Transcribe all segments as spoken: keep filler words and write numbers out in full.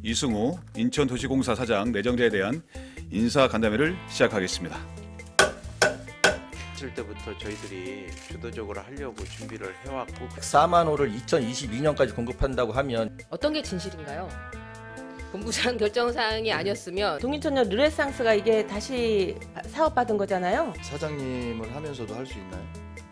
이승우 인천도시공사 사장 내정자에 대한 인사 간담회를 시작하겠습니다. 칠 때부터 저희들이 주도적으로 하려고 준비를 해왔고 사만 호를 이천이십이 년까지 공급한다고 하면 어떤 게 진실인가요? 본부장 결정사항이 아니었으면 동인천연 르네상스가 이게 다시 사업받은 거잖아요. 사장님을 하면서도 할 수 있나요?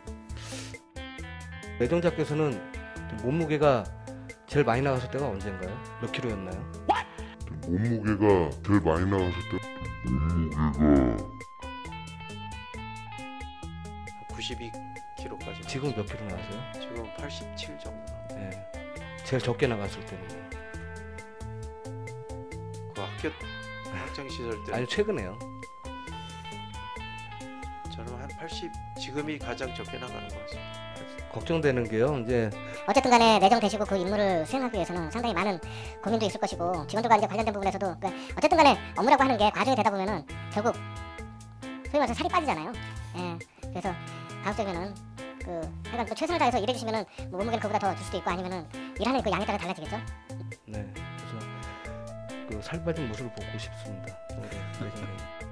내정자께서는 몸무게가 제일 많이 나갔을 때가 언젠가요? 몇 킬로였나요? 몸무게가 제일 많이 나갔을 때 몸무게가 구십이 킬로까지. 지금 몇 킬로 나가세요? 지금 팔십칠 정도. 네. 제일 적게 나갔을 때는요? 그 학교 학창 시절 때 아니 최근에요. 저는 한 팔십, 지금이 가장 적게 나가는 것 같습니다. 걱정되는 게요. 이제 어쨌든 간에 내정되시고 그 임무를 수행하기 위해서는 상당히 많은 고민도 있을 것이고 직원들과 이제 관련된 부분에서도 그러니까 어쨌든 간에 업무라고 하는 게 과정이 되다 보면은 결국 소위 말해서 살이 빠지잖아요. 예. 그래서 가급적이면은 그 하여간 또 최선을 다해서 일해주시면은 뭐 몸무게는 그보다 더 줄 수도 있고 아니면은 일하는 그 양에 따라 달라지겠죠. 네. 그래서 그 살 빠진 모습을 보고 싶습니다. 올해 내정자님.